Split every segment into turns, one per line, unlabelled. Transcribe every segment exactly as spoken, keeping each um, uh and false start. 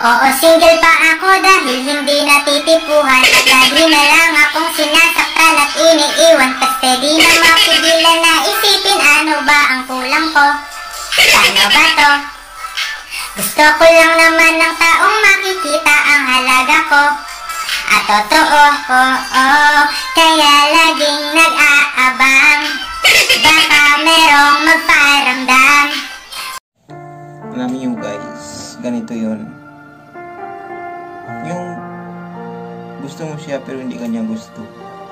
Oo, single pa ako dahil hindi natitipuhan. At lagi na lang akong sinasaktan at iniiwan. Kaste di na mapigilan na isipin ano ba ang kulang ko. Paano ba to? Gusto ko lang naman ng taong makikita ang halaga ko. At totoo, oo, oh, kaya laging nag-aabang. Baka merong magparamdam.
Alam niyo guys, ganito yun. Yung gusto mo siya pero hindi kanya gusto.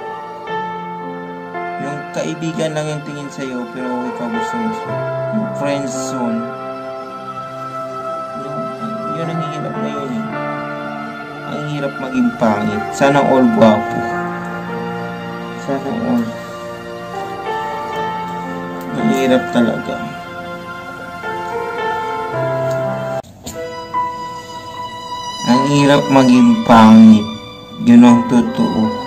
Yung kaibigan lang yung tingin sa'yo pero ikaw gusto mo siya. Yung friend zone. Yung, yun ang hirap na yun eh. Ang hirap maging pangit. Sana all guwapo. Sana all. Ang hirap talaga. Ang hirap maging pangit. Yun ang totoo.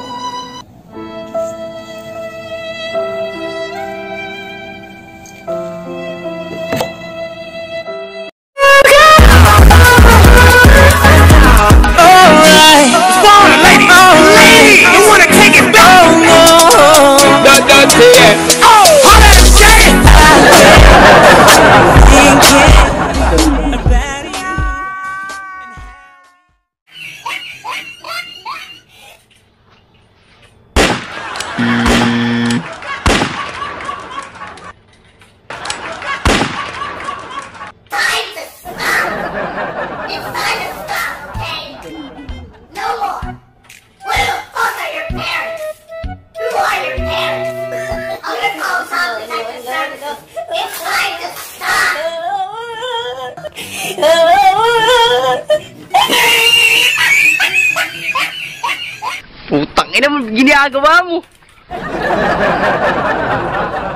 Putang ina mo, ginagawa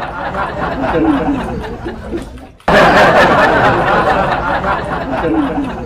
mo.